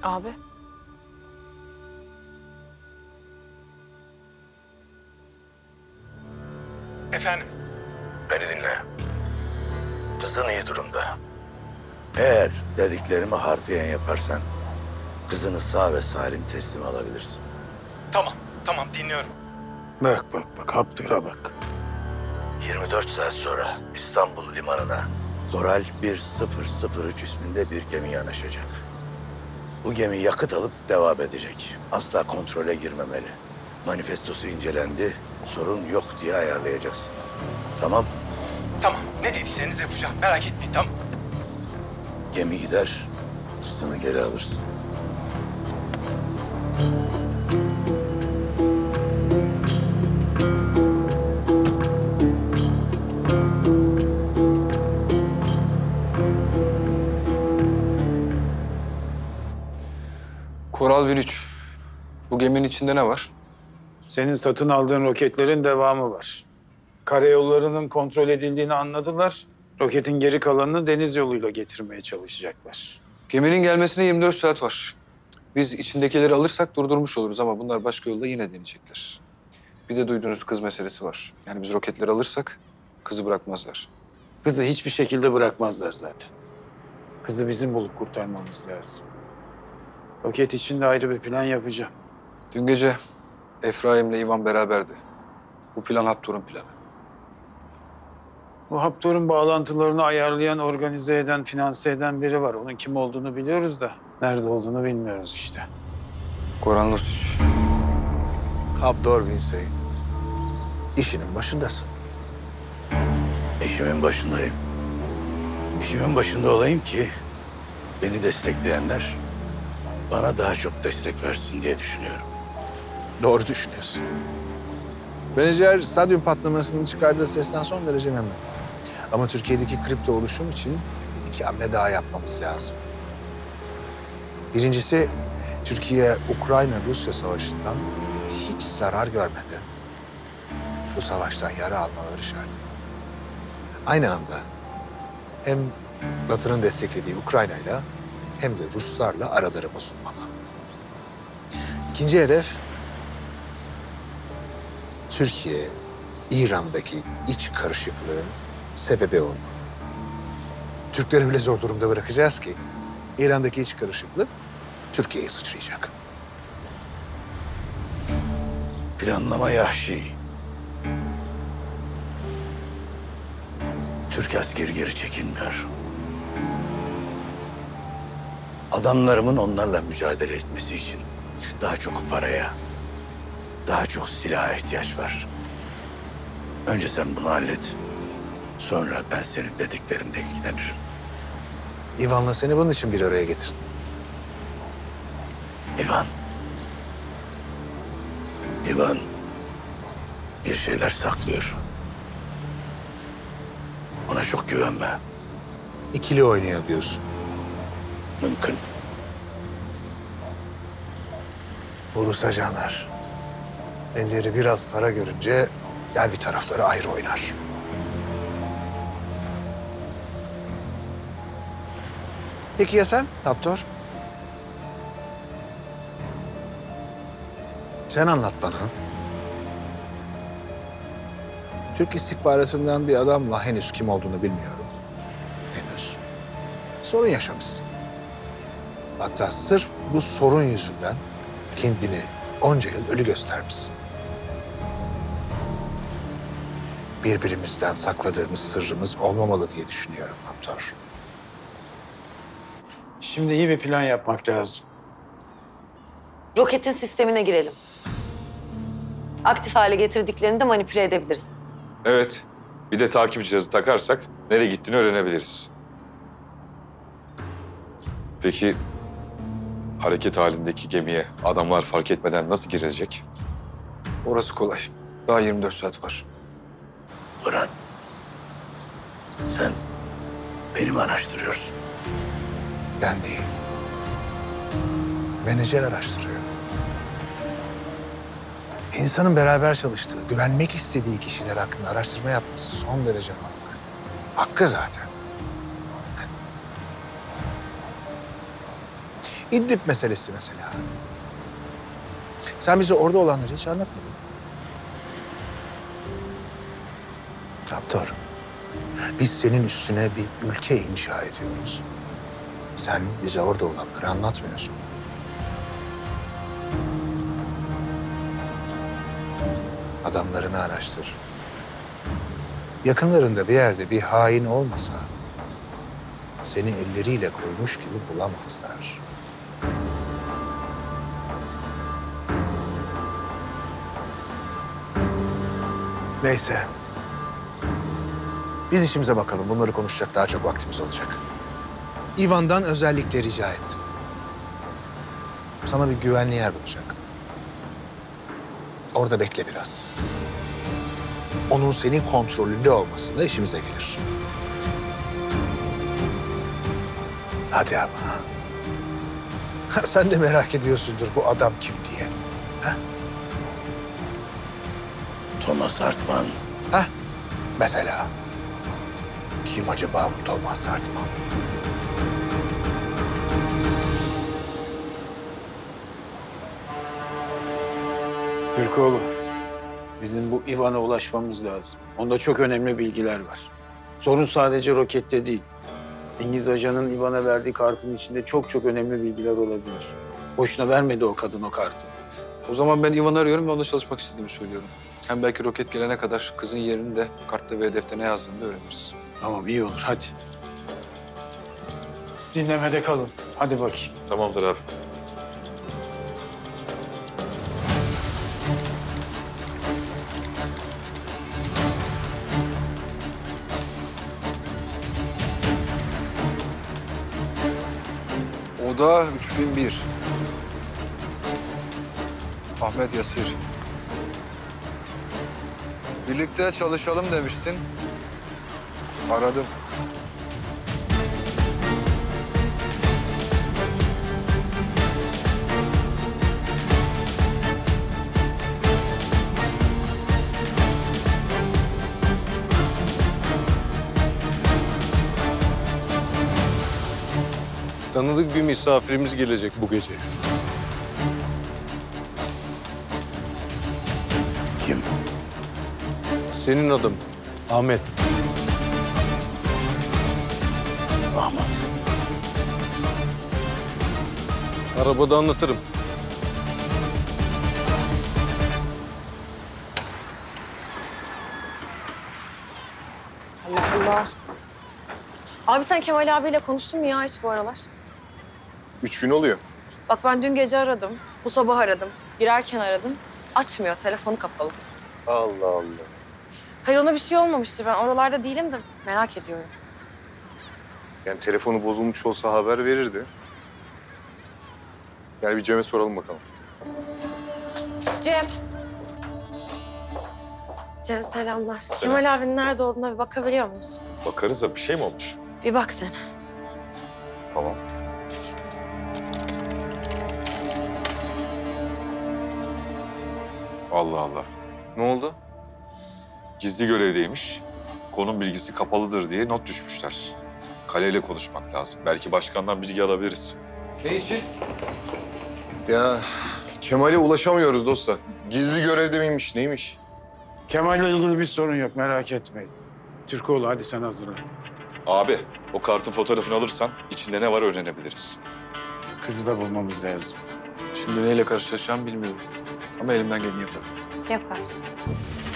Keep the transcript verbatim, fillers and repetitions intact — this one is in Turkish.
Abi. Efendim? Beni dinle. Kızın iyi durumda. Eğer dediklerimi harfiyen yaparsan kızını sağ ve salim teslim alabilirsin. Tamam, tamam dinliyorum. Bak bak bak Abdur'a bak. yirmi dört saat sonra İstanbul limanına Koral bir sıfır sıfır üç isminde bir gemi yanaşacak. Bu gemi yakıt alıp devam edecek. Asla kontrole girmemeli. Manifestosu incelendi, sorun yok diye ayarlayacaksın. Tamam, Tamam, ne dediyseniz yapacağım. Merak etmeyin, tamam. gemi gider, kızını geri alırsın. Koral bir üç. Bu geminin içinde ne var? Senin satın aldığın roketlerin devamı var. Karayollarının kontrol edildiğini anladılar. Roketin geri kalanını deniz yoluyla getirmeye çalışacaklar. Geminin gelmesine yirmi dört saat var. Biz içindekileri alırsak durdurmuş oluruz ama bunlar başka yolda yine deneyecekler. Bir de duyduğunuz kız meselesi var. Yani biz roketleri alırsak kızı bırakmazlar. Kızı hiçbir şekilde bırakmazlar zaten. Kızı bizim bulup kurtarmamız lazım. Roket için de ayrı bir plan yapacağım. Dün gece Efraim'le Ivan beraberdi. Bu plan Haptor'un planı. Bu Haptor'un bağlantılarını ayarlayan, organize eden, finanse eden biri var. Onun kim olduğunu biliyoruz da nerede olduğunu bilmiyoruz işte. Goran Lusic. Haptor bin Seyit. İşinin başındasın. İşimin başındayım. İşimin başında olayım ki beni destekleyenler bana daha çok destek versin diye düşünüyorum. Doğru düşünüyorsun. Menajer stadyum patlamasının çıkardığı sesten son derece memnun. Ama Türkiye'deki kripto oluşum için iki hamle daha yapmamız lazım. Birincisi, Türkiye Ukrayna-Rusya savaşından hiç zarar görmedi. Bu savaştan yara almaları şart. Aynı anda hem Batı'nın desteklediği Ukrayna'yla hem de Ruslarla araları bozulmalı. İkinci hedef, Türkiye, İran'daki iç karışıklığın sebebi olmalı. Türkleri öyle zor durumda bırakacağız ki İran'daki iç karışıklık Türkiye'ye sıçrayacak. Planlama yahşi. Türk askeri geri çekilmiyor. Adamlarımın onlarla mücadele etmesi için daha çok paraya, daha çok silaha ihtiyaç var. Önce sen bunu hallet. Sonra ben senin dediklerinle ilgilenirim. İvan'la seni bunun için bir araya getirdim. İvan. İvan bir şeyler saklıyor. Ona çok güvenme. İkili oynuyor diyorsun. Mümkün. Bu Rus ajanlar elleri biraz para görünce gel bir tarafları ayrı oynar. Peki ya sen Haptor? Sen anlat bana. Türk istihbaratından bir adamla henüz kim olduğunu bilmiyorum. Henüz. Sorun yaşamışsın. Hatta sırf bu sorun yüzünden kendini onca yıl ölü göstermişsin. Birbirimizden sakladığımız sırrımız olmamalı diye düşünüyorum Haptor. Şimdi iyi bir plan yapmak lazım. Roketin sistemine girelim. Aktif hale getirdiklerini de manipüle edebiliriz. Evet. Bir de takip cihazı takarsak nereye gittiğini öğrenebiliriz. Peki hareket halindeki gemiye adamlar fark etmeden nasıl girecek? Orası kolay. Daha yirmi dört saat var. Orhan, sen beni mi araştırıyorsun? Ben değil. Menajer araştırıyor. İnsanın beraber çalıştığı, güvenmek istediği kişiler hakkında araştırma yapması son derece normal. Hakkı zaten. İdlib meselesi mesela. Sen bize orada olanları hiç anlatmadın. Raptor, biz senin üstüne bir ülke inşa ediyoruz. Sen bize orada olanları anlatmıyorsun. Adamlarını araştır. Yakınlarında bir yerde bir hain olmasa seni elleriyle koymuş gibi bulamazlar. Neyse. Biz işimize bakalım. Bunları konuşacak daha çok vaktimiz olacak. İvan'dan özellikle rica ettim. Sana bir güvenli yer bulacak. Orada bekle biraz. Onun senin kontrolünde olması da işimize gelir. Hadi ama. Sen de merak ediyorsundur bu adam kim diye. Ha? Thomas Hartman. Ha? Mesela. Kim acaba bu Thomas Hartman? Türkoğlu, bizim bu İvan'a ulaşmamız lazım. Onda çok önemli bilgiler var. Sorun sadece rokette değil. İngiliz ajanın İvan'a verdiği kartın içinde çok çok önemli bilgiler olabilir. Boşuna vermedi o kadın o kartı. O zaman ben Ivan'ı arıyorum ve onunla çalışmak istediğimi söylüyorum. Hem belki roket gelene kadar kızın yerini de kartta ve hedefte ne yazdığını da öğreniriz. Tamam, iyi olur. Hadi. Dinlemede kalın. Hadi bakayım. Tamamdır abi. Oda üç bin bir. Ahmet Yasir. Birlikte çalışalım demiştin. Aradım. Tanıdık bir misafirimiz gelecek bu gece. Kim? Senin adın Ahmet. Mahmut. Arabada anlatırım. Allah Allah. Abi sen Kemal abiyle konuştun mu ya hiç bu aralar? Üç gün oluyor. Bak ben dün gece aradım, bu sabah aradım, girerken aradım. Açmıyor, telefonu kapalı. Allah Allah. Hayır ona bir şey olmamıştır. Ben oralarda değilim de merak ediyorum. Yani telefonu bozulmuş olsa haber verirdi. Gel bir Cem'e soralım bakalım. Cem. Cem selamlar. Kemal abinin nerede olduğuna bir bakabiliyor musun? Bakarız da bir şey mi olmuş? Bir bak sen. Tamam. Allah Allah. Ne oldu? Gizli görevdeymiş. Konum bilgisi kapalıdır diye not düşmüşler. Kaleyle konuşmak lazım. Belki başkandan bilgi alabiliriz. Ne için? Ya Kemal'e ulaşamıyoruz dostlar. Gizli görevde miymiş, neymiş? Kemal'le ilgili bir sorun yok, merak etmeyin. Türkoğlu, hadi sen hazırlan. Abi, o kartın fotoğrafını alırsan içinde ne var öğrenebiliriz. Kızı da bulmamız lazım. Şimdi neyle karşılaşacağım bilmiyorum. Ama elimden geleni yaparım. Yaparsın.